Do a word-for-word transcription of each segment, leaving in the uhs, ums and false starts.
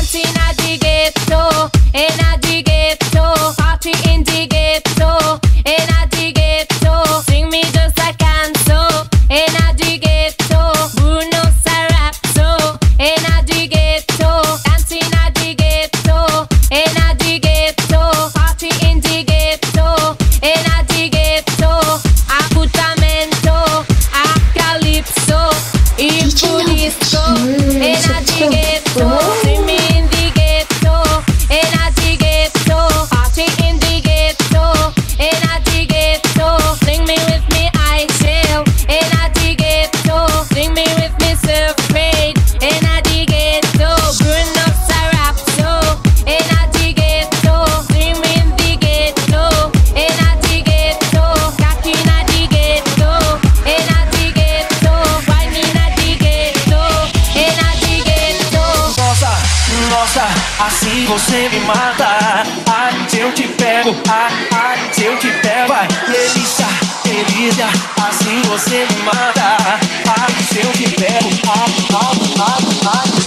Você me mata, ai, se eu te pego, ai, ai, se eu te pego, ai, delícia, delícia, assim você me mata, ai, se eu te pego, ai, ai, ai, ai.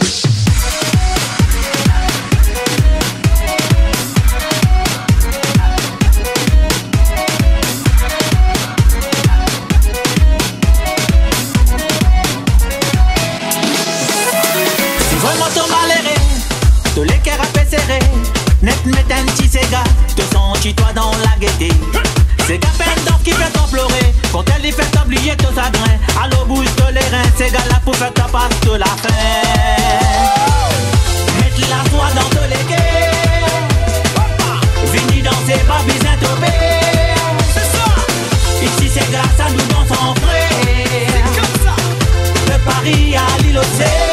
Net met un petit Sega, te sens-tu-toi dans la gaieté. Sega peine d'or qui fait t'en-pleurer, quand elle y fait t'oublier ton chagrin. Allô, bouge-te les reins, Sega là pour faire ta passe de la fin. Mettre la foi dans tous les quais, vini danser, pas besoin de tomber. Ici Sega, ça nous danse en frais. De Paris à l'île Océan.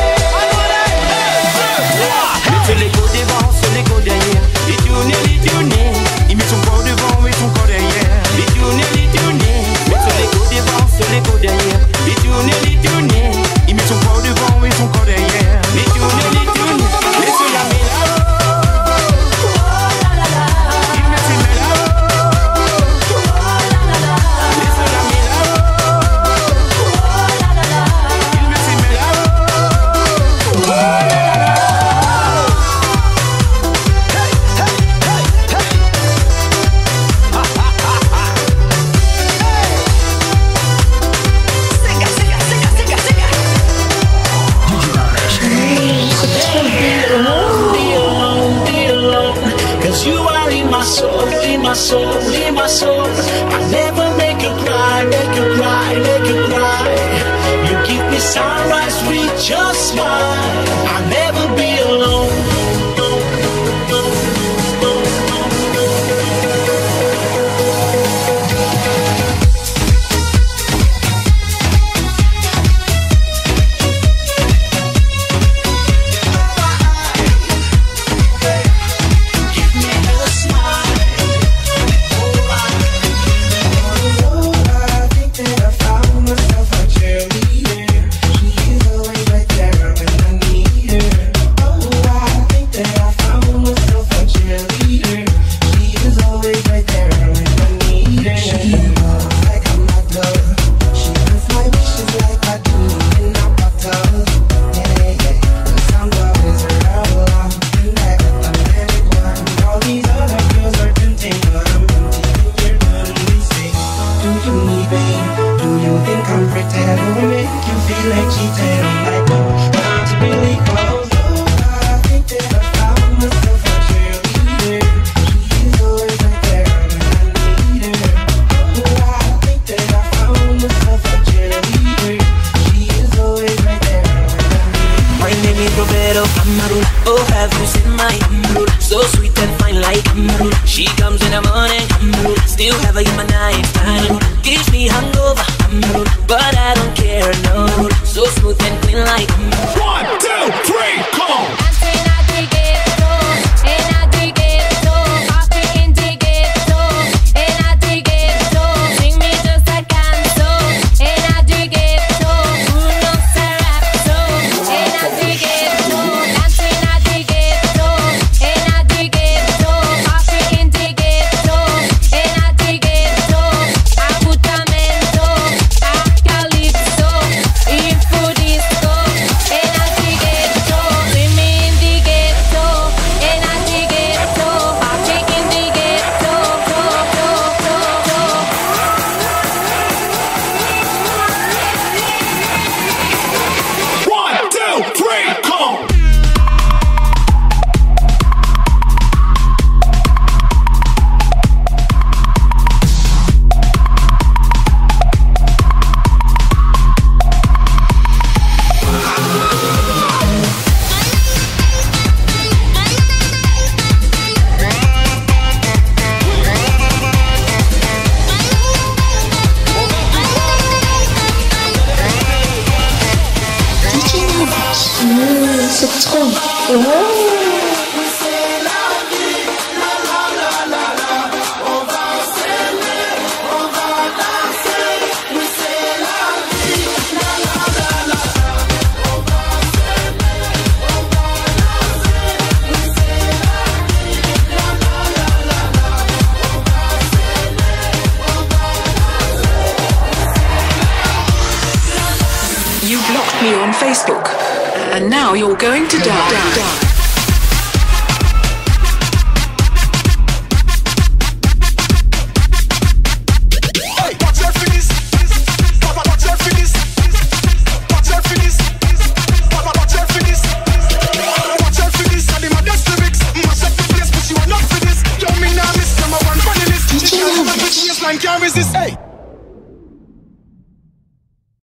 C'est l'écho devant, c'est l'écho derrière. Les tournées, les tournées. Il met son corps devant et son corps derrière. Les tournées, les tournées. Mais c'est l'écho devant, c'est l'écho derrière. Les tournées, les tournées. Il met son corps devant et son corps derrière. Les tournées, les tournées. Mais c'est la mélodie. Il met ses mélodies. Mais c'est la mélodie. Il met ses mélodies. My soul, in my soul, I never make you cry, make you cry, make you cry. You give me sunrise with your smile. I'll never be alone. Calypso, info disco, You blocked me on Facebook, and now you're going to die.